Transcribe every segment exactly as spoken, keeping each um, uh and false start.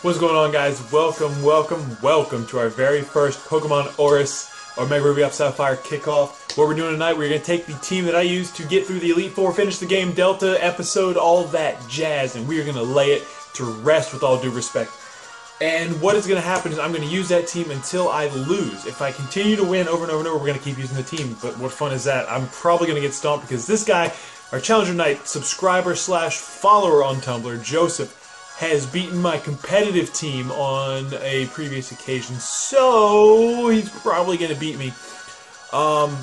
What's going on, guys? Welcome, welcome, welcome to our very first Pokemon Oras or Mega Ruby Sapphire kickoff. What we're doing tonight, we're going to take the team that I used to get through the Elite Four, finish the game, Delta, episode, all that jazz, and we are going to lay it to rest with all due respect. And what is going to happen is I'm going to use that team until I lose. If I continue to win over and over and over, we're going to keep using the team. But what fun is that? I'm probably going to get stomped because this guy, our Challenger Knight subscriber slash follower on Tumblr, Joseph, has beaten my competitive team on a previous occasion, so he's probably going to beat me. Um,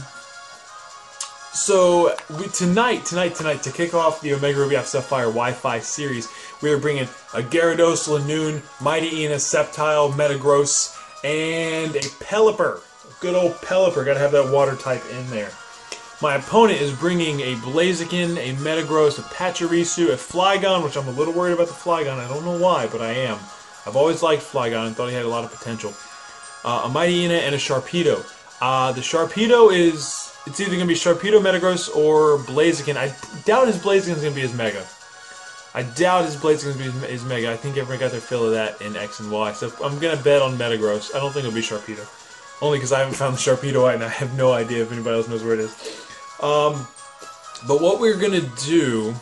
so we, tonight, tonight, tonight, to kick off the Omega Ruby Sapphire Wi-Fi series, we are bringing a Gyarados, Lanoon, Mighty Ina, Sceptile, Metagross, and a Pelipper. A good old Pelipper. Got to have that water type in there. My opponent is bringing a Blaziken, a Metagross, a Pachirisu, a Flygon, which I'm a little worried about the Flygon. I don't know why, but I am. I've always liked Flygon and thought he had a lot of potential. Uh, a Mighty Ina and a Sharpedo. Uh, the Sharpedo is... It's either going to be Sharpedo, Metagross, or Blaziken. I doubt his Blaziken is going to be his Mega. I doubt his Blaziken is going to be his, his Mega. I think everyone got their fill of that in X and Y. So I'm going to bet on Metagross. I don't think it'll be Sharpedo. Only because I haven't found the Sharpedo yet and I have no idea if anybody else knows where it is. Um, but what we're going to do...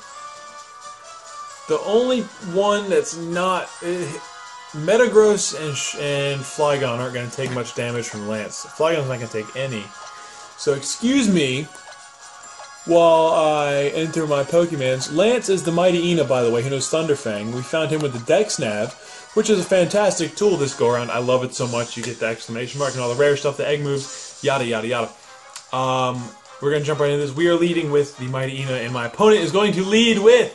The only one that's not... Uh, Metagross and, Sh and Flygon aren't going to take much damage from Lance. Flygon's not going to take any. So excuse me while I enter my Pokemons. Lance is the Mighty Ina, by the way, who knows Thunderfang. We found him with the Dex Nav, which is a fantastic tool this go-around. I love it so much. You get the exclamation mark and all the rare stuff, the egg moves, yada, yada, yada. Um, we're going to jump right into this. We are leading with the Mighty Ina, and my opponent is going to lead with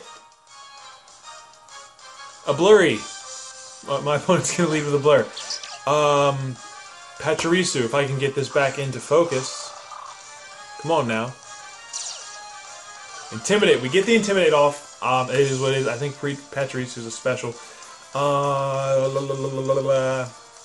a Blurry. My opponent's going to lead with a Blur. Um, Pachirisu, if I can get this back into focus. Come on now. Intimidate. We get the Intimidate off. Um, it is what it is. I think Pachirisu is a special. Uh, la, la, la, la, la, la.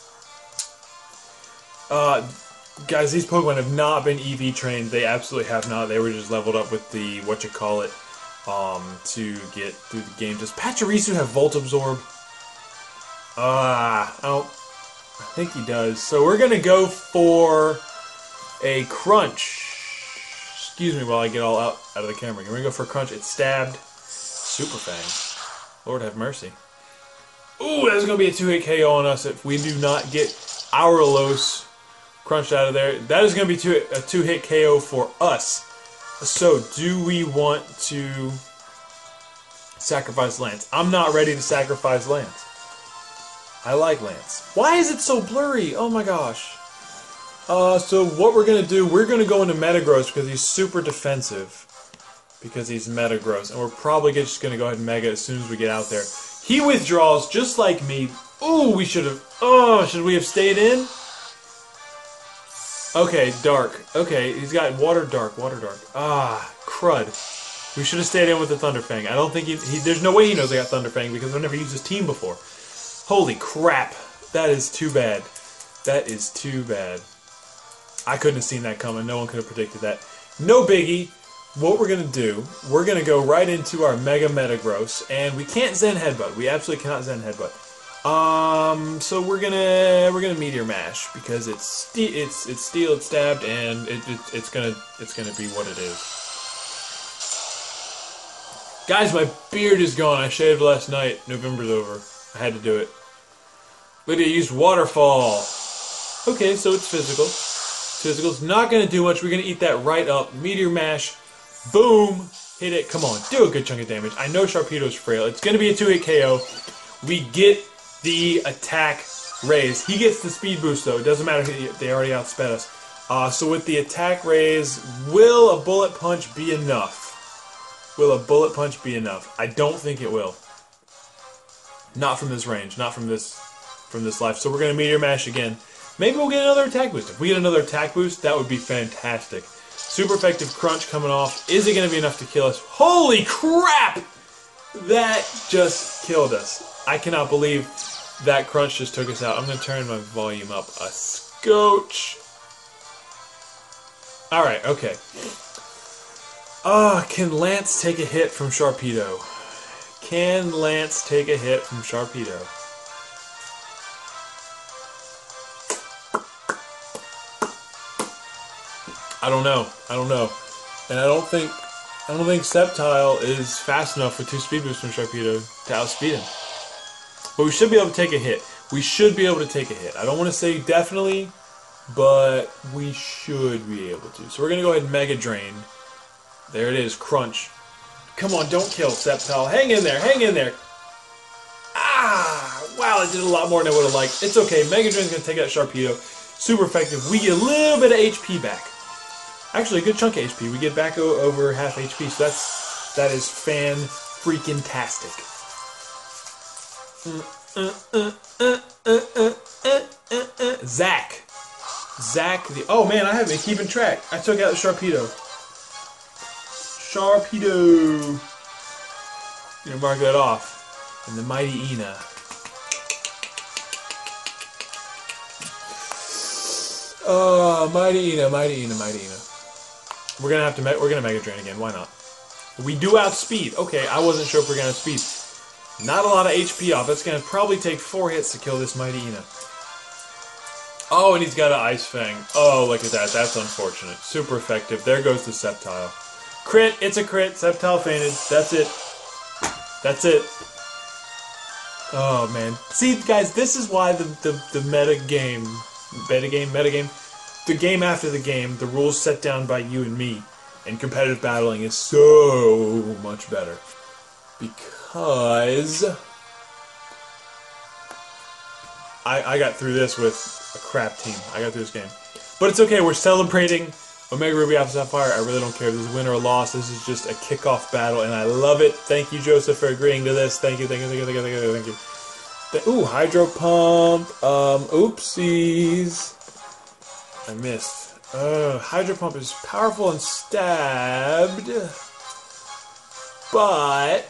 uh, guys, these Pokemon have not been E V trained. They absolutely have not. They were just leveled up with the, what you call it, um, to get through the game. Does Pachirisu have Volt Absorb? Ah, uh, I don't... I think he does. So we're going to go for a Crunch. Excuse me while I get all out, out of the camera. We're going to go for a Crunch. It's stabbed. Super Fang. Lord have mercy. Ooh, that's going to be a two-hit K O on us if we do not get our Los crunched out of there. That is going to be two, a two-hit K O for us. So, do we want to sacrifice Lance? I'm not ready to sacrifice Lance. I like Lance. Why is it so blurry? Oh my gosh. Uh, so what we're going to do, we're going to go into Metagross because he's super defensive. Because he's Metagross. And we're probably just going to go ahead and Mega as soon as we get out there. He withdraws just like me. Ooh, we should have... Oh, should we have stayed in? Okay, Dark. Okay, he's got Water Dark, Water Dark. Ah, crud. We should have stayed in with the Thunderfang. I don't think he, he... There's no way he knows I got Thunderfang because I've never used his team before. Holy crap. That is too bad. That is too bad. I couldn't have seen that coming. No one could have predicted that. No biggie. What we're going to do, we're going to go right into our Mega Metagross, and we can't Zen Headbutt. We absolutely cannot Zen Headbutt. Um, so we're gonna we're gonna Meteor Mash because it's ste it's it's steel, it's stabbed, and it, it it's gonna it's gonna be what it is. Guys, my beard is gone. I shaved last night. November's over. I had to do it. Lydia used Waterfall. Okay, so it's physical. It's physical. It's not going to do much. We're going to eat that right up. Meteor Mash. Boom. Hit it. Come on. Do a good chunk of damage. I know Sharpedo's frail. It's going to be a two-hit K O. We get the attack raise. He gets the speed boost, though. It doesn't matter. They already outsped us. Uh, so with the attack raise, will a Bullet Punch be enough? Will a Bullet Punch be enough? I don't think it will. Not from this range, not from this from this life. So we're going to Meteor Mash again. Maybe we'll get another attack boost. If we get another attack boost, that would be fantastic. Super effective Crunch coming off. Is it going to be enough to kill us? Holy crap! That just killed us. I cannot believe that Crunch just took us out. I'm going to turn my volume up a scotch. Alright, okay. Ah, uh, can Lance take a hit from Sharpedo? Can Lance take a hit from Sharpedo? I don't know. I don't know. And I don't think I don't think Sceptile is fast enough with two speed boosts from Sharpedo to outspeed him. But we should be able to take a hit. We should be able to take a hit. I don't want to say definitely, but we should be able to. So we're going to go ahead and Mega Drain. There it is, Crunch. Come on, don't kill Sceptile. Hang in there, hang in there. Ah! Wow, it did a lot more than I would have liked. It's okay, Mega Drain's going to take out Sharpedo. Super effective. We get a little bit of H P back. Actually, a good chunk of H P. We get back over half H P, so that's that is fan-freaking-tastic. Zach. Zach the... Oh, man, I haven't been keeping track. I took out the Sharpedo. Sharpedo. You know, mark that off. And the Mighty Ina. Oh, Mighty Ina, Mighty Ina, Mighty Ina. We're gonna have to. Me we're gonna Mega Drain again. Why not? We do outspeed. Okay, I wasn't sure if we're gonna outspeed. Not a lot of H P off. That's gonna probably take four hits to kill this Mighty Ina. Oh, and he's got an Ice Fang. Oh, look at that. That's unfortunate. Super effective. There goes the Sceptile. Crit. It's a crit. Sceptile fainted. That's it. That's it. Oh man. See, guys, this is why the the the meta game, meta game, meta game. The game after the game, the rules set down by you and me, and competitive battling is so much better. Because I, I got through this with a crap team. I got through this game. But it's okay, we're celebrating Omega Ruby Alpha Sapphire. I really don't care if this is a win or a loss. This is just a kickoff battle, and I love it. Thank you, Joseph, for agreeing to this. Thank you, thank you, thank you, thank you, thank you, thank you. Th Ooh, Hydro Pump. Um, oopsies. I missed. Uh, Hydro Pump is powerful and stabbed, but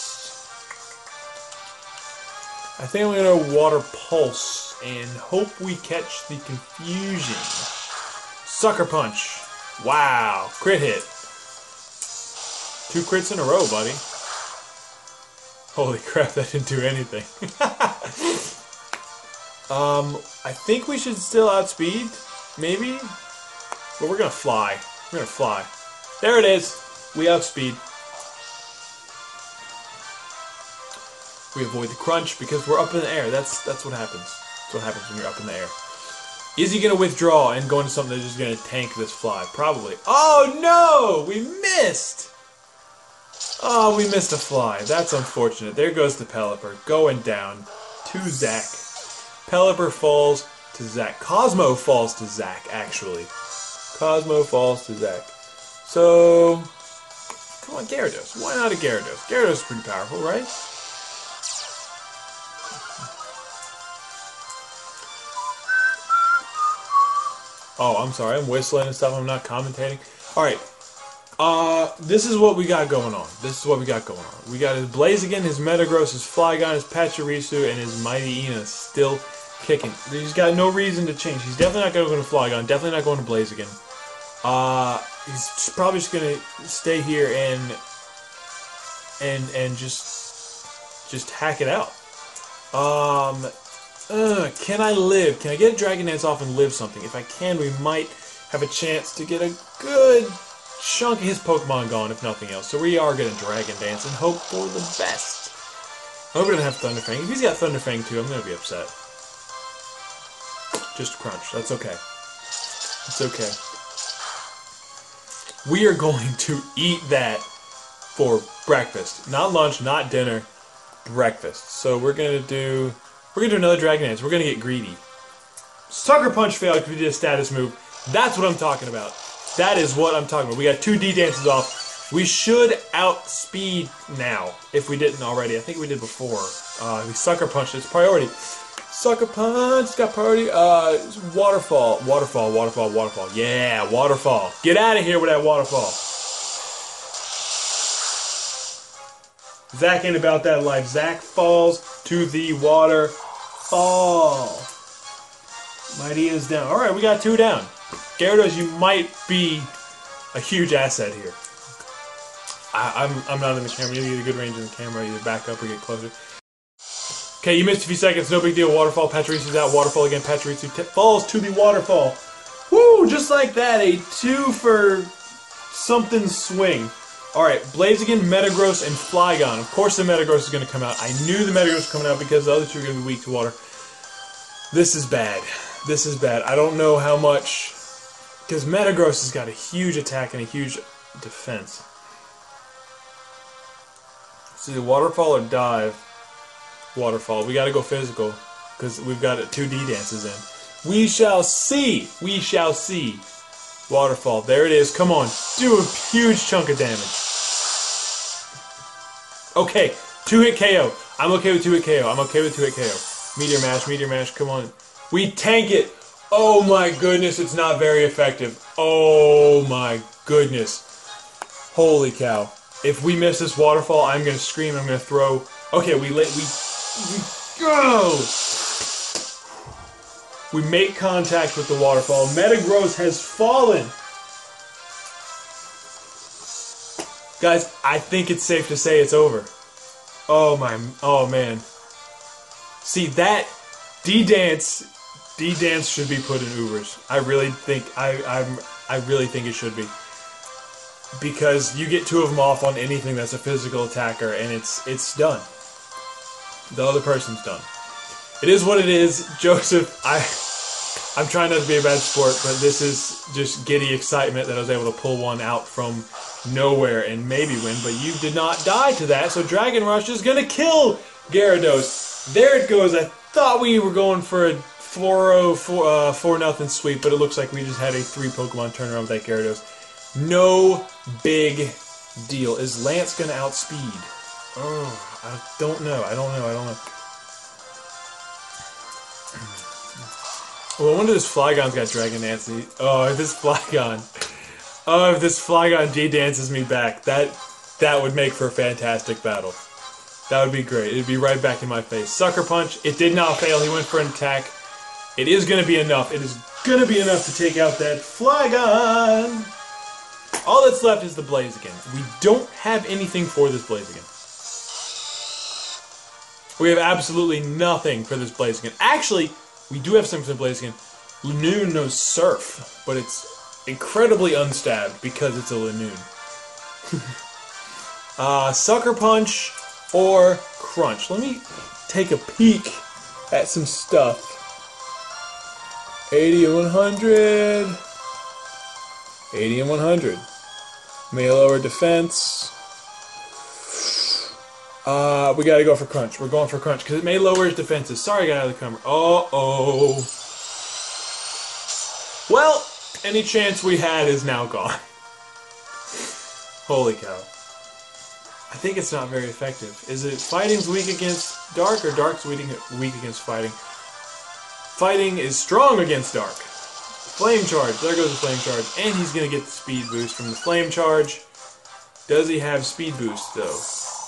I think I'm going to Water Pulse and hope we catch the confusion. Sucker Punch. Wow. Crit hit. Two crits in a row, buddy. Holy crap, that didn't do anything. um, I think we should still outspeed. Maybe? But we're gonna fly. We're gonna fly. There it is! We outspeed. We avoid the crunch because we're up in the air. That's that's what happens. That's what happens when you're up in the air. Is he gonna withdraw and go into something that's just gonna tank this fly? Probably. Oh no! We missed! Oh, we missed a fly. That's unfortunate. There goes the Pelipper. Going down to Zach. Pelipper falls to Zach. Cosmo falls to Zach, actually. Cosmo falls to Zach. So, come on, Gyarados. Why not a Gyarados? Gyarados is pretty powerful, right? Oh, I'm sorry. I'm whistling and stuff. I'm not commentating. Alright. Uh, this is what we got going on. This is what we got going on. We got his Blaziken, his Metagross, his Flygon, his Pachirisu, and his Mighty Ina still kicking. He's got no reason to change. He's definitely not going to go to Flygon. Definitely not going to Blaziken. Uh, he's probably just going to stay here and and and just just hack it out. Um, uh, can I live? Can I get a Dragon Dance off and live something? If I can, we might have a chance to get a good chunk of his Pokemon gone, if nothing else. So we are going to Dragon Dance and hope for the best. I hope we don't have Thunderfang. If he's got Thunderfang too, I'm going to be upset. Just crunch. That's okay. It's okay. We are going to eat that for breakfast. Not lunch, not dinner. Breakfast. So we're going to do... We're going to do another Dragon Dance. We're going to get greedy. Sucker Punch failed because we did a status move. That's what I'm talking about. That is what I'm talking about. We got two D dances off. We should outspeed now, if we didn't already. I think we did before. Uh, we Sucker Punched. It's priority. Sucker Punch, got priority. Uh, waterfall, waterfall, waterfall, waterfall. Yeah, waterfall. Get out of here with that waterfall. Zach ain't about that life. Zach falls to the waterfall. Mighty is down. All right, we got two down. Gyarados, you might be a huge asset here. I, I'm I'm not in the camera. You need to get a good range in the camera. Either back up or get closer. Okay, you missed a few seconds, no big deal. Waterfall, Pachirisu's out. Waterfall again, Pachirisu falls to the waterfall. Woo! Woo! Just like that, a two for something swing. Alright, Blaziken, Metagross, and Flygon. Of course the Metagross is going to come out. I knew the Metagross was coming out because the other two are going to be weak to water. This is bad. This is bad. I don't know how much... Because Metagross has got a huge attack and a huge defense. See, the Waterfall or Dive? Waterfall. We got to go physical. Because we've got two D-dances in. We shall see! We shall see. Waterfall. There it is. Come on. Do a huge chunk of damage. Okay. Two-hit K O. I'm okay with two-hit K O. I'm okay with two-hit K O. Meteor Mash. Meteor Mash. Come on. We tank it. Oh my goodness. It's not very effective. Oh my goodness. Holy cow. If we miss this Waterfall, I'm going to scream. I'm going to throw... Okay, we let... We... we go! We make contact with the Waterfall. Metagross has fallen. Guys, I think it's safe to say it's over. Oh my, oh man. See, that D-Dance, D-Dance should be put in Ubers. I really think, I, I'm, I really think it should be. Because you get two of them off on anything that's a physical attacker, and it's, it's done. The other person's done. It is what it is. Joseph, I, I'm trying not to be a bad sport, but this is just giddy excitement that I was able to pull one out from nowhere and maybe win, but you did not die to that, so Dragon Rush is going to kill Gyarados. There it goes. I thought we were going for a four oh, four nothing sweep, but it looks like we just had a three Pokemon turnaround with that Gyarados. No big deal. Is Lance going to outspeed? Oh, I don't know. I don't know. I don't know. Well, I wonder if this Flygon's got Dragon Dance. Oh, if this Flygon... Oh, if this Flygon D-dances me back, that that would make for a fantastic battle. That would be great. It'd be right back in my face. Sucker Punch. It did not fail. He went for an attack. It is going to be enough. It is going to be enough to take out that Flygon. All that's left is the Blaziken. We don't have anything for this Blaziken. We have absolutely nothing for this Blaziken. Actually... We do have something for the Blaziken. Lanoon knows Surf, but it's incredibly unstabbed because it's a Lanoon. uh, Sucker Punch or Crunch. Let me take a peek at some stuff. eighty and one hundred. eighty and one hundred. May lower defense. Uh, we gotta go for Crunch. We're going for Crunch, because it may lower his defenses. Sorry I got out of the camera. Uh-oh. Well, any chance we had is now gone. Holy cow. I think it's not very effective. Is it Fighting's weak against Dark, or Dark's weak against Fighting? Fighting is strong against Dark. Flame Charge. There goes the Flame Charge. And he's gonna get the Speed Boost from the Flame Charge. Does he have Speed Boost, though?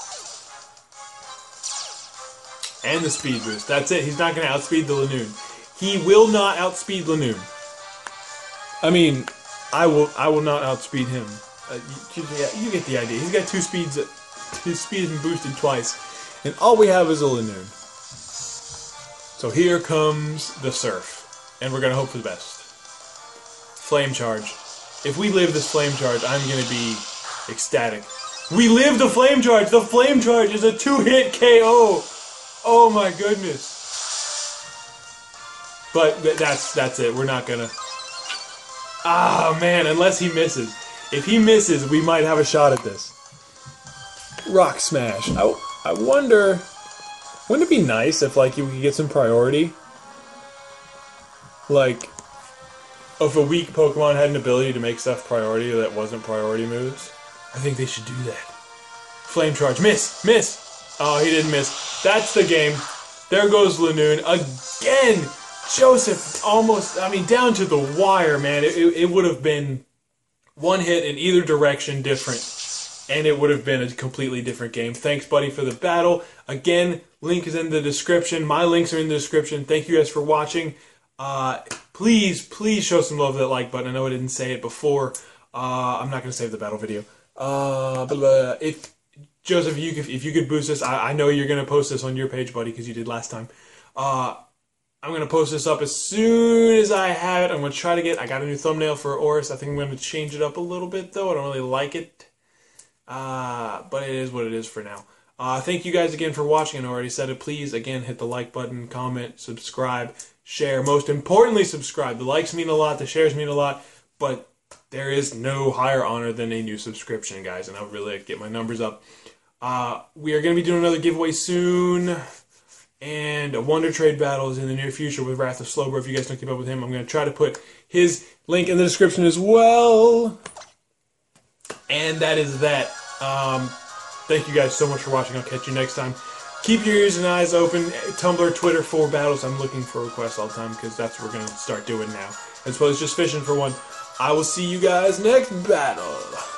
And the Speed Boost. That's it. He's not going to outspeed the Lanoon. He will not outspeed Lanoon. I mean, I will I will not outspeed him. Uh, you, you, you get the idea. He's got two speeds. His speed has been boosted twice. And all we have is a Lanoon. So here comes the Surf. And we're going to hope for the best. Flame Charge. If we live this Flame Charge, I'm going to be ecstatic. We live the Flame Charge! The Flame Charge is a two-hit K O! Oh my goodness. But th that's that's it. We're not gonna... Ah, man, unless he misses. If he misses, we might have a shot at this. Rock Smash. I, I wonder... Wouldn't it be nice if, like, you could get some priority? Like, if a weak Pokemon had an ability to make stuff priority that wasn't priority moves? I think they should do that. Flame Charge. Miss! Miss! Oh, he didn't miss. That's the game. There goes Lanoon. Again! Joseph almost, I mean, down to the wire, man. It, it, it would have been one hit in either direction different. And it would have been a completely different game. Thanks, buddy, for the battle. Again, link is in the description. My links are in the description. Thank you guys for watching. Uh, please, please show some love to that like button. I know I didn't say it before. Uh, I'm not going to save the battle video. Uh, blah, blah. If... Joseph, if you could, if you could boost this, I, I know you're going to post this on your page, buddy, because you did last time. Uh, I'm going to post this up as soon as I have it. I'm going to try to get... I got a new thumbnail for Oras. I think I'm going to change it up a little bit, though. I don't really like it. Uh, but it is what it is for now. Uh, thank you guys again for watching. I already said it. Please, again, hit the like button, comment, subscribe, share. Most importantly, subscribe. The likes mean a lot. The shares mean a lot. But there is no higher honor than a new subscription, guys. And I'll really get my numbers up. Uh, we are going to be doing another giveaway soon. And a Wonder Trade battle is in the near future with Wrath of Slowbro. If you guys don't keep up with him, I'm going to try to put his link in the description as well. And that is that. Um, thank you guys so much for watching. I'll catch you next time. Keep your ears and eyes open. Tumblr, Twitter for battles. I'm looking for requests all the time because that's what we're going to start doing now. As well as just fishing for one. I will see you guys next battle.